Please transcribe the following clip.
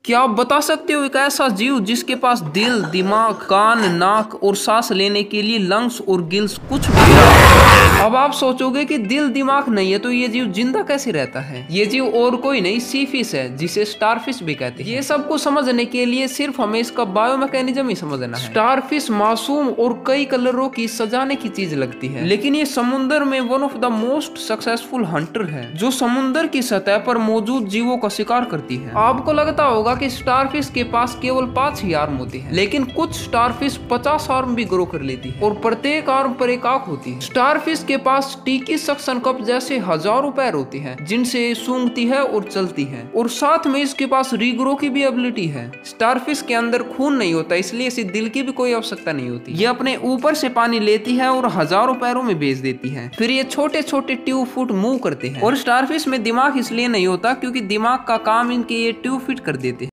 क्या आप बता सकते हो एक ऐसा जीव जिसके पास दिल, दिमाग, कान, नाक और सांस लेने के लिए लंग्स और गिल्स कुछ भी नहीं है। अब आप सोचोगे कि दिल दिमाग नहीं है तो ये जीव जिंदा कैसे रहता है। ये जीव और कोई नहीं सी फिश है, जिसे स्टारफिश भी कहते हैं। ये सबको समझने के लिए सिर्फ हमें इसका बायोमैकेनिज्म ही समझना है। स्टारफिश मासूम और कई कलरों की सजाने की चीज लगती है, लेकिन ये समुद्र में one of the most successful hunter है, जो समुद्र की सतह पर मौजूद जीवों का शिकार करती है। आपको लगता होगा कि स्टारफिश के पास केवल 5 ही आर्म होते हैं, लेकिन कुछ स्टारफिश 50 आर्म भी ग्रो कर लेती है और प्रत्येक आर्म पर एक आंख होती है। स्टारफिश के पास टीकी सक्शन कप जैसे हजारों पैर होते हैं, जिनसे सूंघती है और चलती है, और साथ में इसके पास रीग्रो की भी एबिलिटी है। स्टारफिश के अंदर खून नहीं होता, इसलिए इसे दिल की भी कोई आवश्यकता नहीं होती। ये अपने ऊपर से पानी लेती है और हजारों पैरों में भेज देती है, फिर ये छोटे छोटे ट्यूब फुट मूव करते हैं। और स्टारफिश में दिमाग इसलिए नहीं होता क्योंकि दिमाग का काम इनके ये ट्यूब फिट कर देते हैं।